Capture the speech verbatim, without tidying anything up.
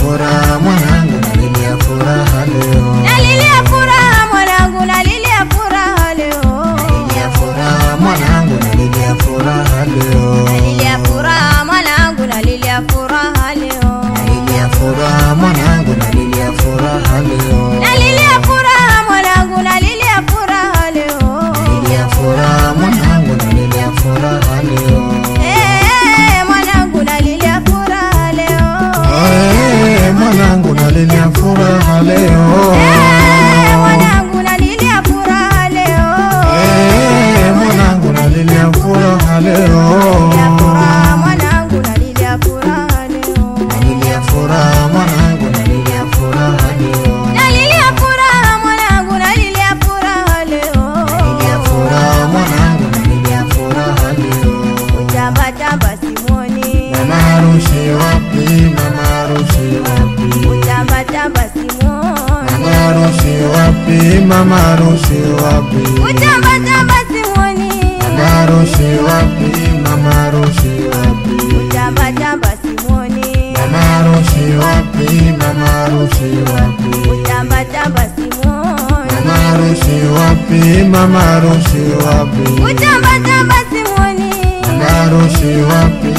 furaha mwanangu, nalilia furaha leo. Nalilia furaha mwanangu, nalilia furaha leo. Nalilia furaha mwanangu, nalilia furaha leo. Nalilia furaha mwanangu, nalilia furaha leo. Nalilia furaha mwanangu, nalilia furaha leo. Nalilia furaha mwanangu, nalilia furaha leo. Nalilia furaha mwanangu, nalilia furaha leo. Eh, mwanangu nalilia furaha leo. Eh, mwanangu nalilia furaha leo. Eh, mwanangu nalilia furaha leo. Eh, mwanangu nalilia furaha leo. Nalilia furaha mwanangu, nalilia furaha leo. Nalilia furaha mwanangu, nalilia furaha leo. Nalilia furaha mwanangu, nalilia furaha leo. Nalilia furaha mwanangu, nalilia furaha leo. Utamba tamba simoni. Mama harusi wapi, mama harusi wapi? Utamba tamba simoni. Mama harusi wapi, mama harusi wapi? Utamba tamba simoni. Mama harusi wapi, mama harusi wapi? Utamba tamba simoni. Mama harusi wapi, mama harusi wapi? Utamba tamba simoni. Mama harusi wapi, mama harusi wapi? Utamba tamba simoni. Mama harusi wapi,